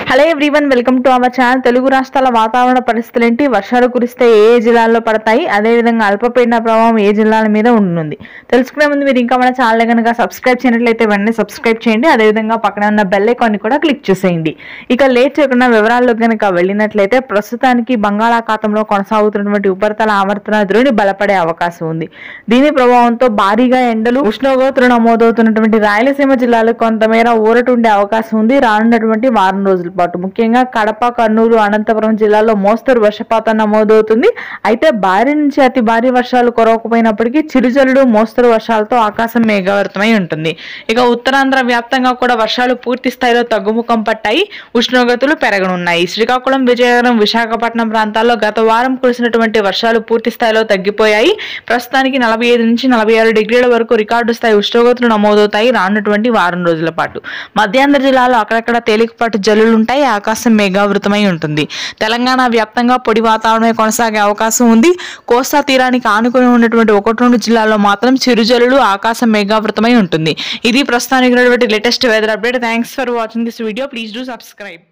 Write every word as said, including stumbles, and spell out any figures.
Hello everyone, welcome to our channel. Telugu రాష్ట్రాల వాతావరణ పరిస్థితులు ఏంటి, వర్షాలు కురిస్తే ఏ ఏ జిల్లాల్లో పడతాయి, అదేవిధంగా అల్పపీడన ప్రభావం ఏ జిల్లాల మీద ఉంటుంది తెలుసుకునే ముందు మీరు ఇంకా మన ఛానల్ కనుక సబ్స్క్రైబ్ చేయనట్లయితే వెంటనే సబ్స్క్రైబ్ చేయండి. అదేవిధంగా పక్కన ఉన్న బెల్ ఐకాన్ కూడా క్లిక్ చేసేయండి. ఇక లేట్ చేయకుండా వివరాల్లో కనుక వెళ్ళినట్లయితే ప్రస్తుతానికి బంగాళాఖాతంలో కొనసాగుతున్నటువంటి ఉపరితల ఆవర్తన ద్రోణి బలపడే అవకాశం ఉంది. దీని ప్రభావంతో భారీగా ఎండలు, ఉష్ణోగ్రతలు నమోదవుతున్నటువంటి రాయలసీమ జిల్లాలో కొంతమేర ఊరట ఉండే అవకాశం ఉంది. రానున్నటువంటి వారం రోజుల పాటు ముఖ్యంగా కడప, కర్నూలు, అనంతపురం జిల్లాలో మోస్తరు వర్షపాతం నమోదవుతుంది. అయితే భారీ నుంచి అతి భారీ వర్షాలు కురవకపోయినప్పటికీ చిరుజల్లుడు, మోస్తరు వర్షాలతో ఆకాశం మేఘావృతమై ఉంటుంది. ఇక ఉత్తరాంధ్ర వ్యాప్తంగా కూడా వర్షాలు పూర్తి స్థాయిలో తగ్గుముఖం పట్టాయి. ఉష్ణోగ్రతలు పెరగనున్నాయి. శ్రీకాకుళం, విజయనగరం, విశాఖపట్నం ప్రాంతాల్లో గత వారం కురిసినటువంటి వర్షాలు పూర్తి స్థాయిలో తగ్గిపోయాయి. ప్రస్తుతానికి నలభై ఐదు నుంచి నలభై ఆరు డిగ్రీల వరకు రికార్డు స్థాయి ఉష్ణోగ్రతలు నమోదవుతాయి రానున్నటువంటి వారం రోజుల పాటు. మధ్యాంధ్ర జిల్లాలో అక్కడక్కడ తేలికపాటి జల్లులు ఉంటాయి. ఆకాశం మేఘావృతమై ఉంటుంది. తెలంగాణ వ్యాప్తంగా పొడి వాతావరణమే కొనసాగే అవకాశం ఉంది. కోస్తా తీరానికి ఆనుకుని ఉన్నటువంటి ఒకటి రెండు జిల్లాల్లో మాత్రం చిరుజల్లులు, ఆకాశం మేఘావృతమై ఉంటుంది. ఇది ప్రస్తుతానికి latest weather update. Thanks for watching this video. Please do subscribe.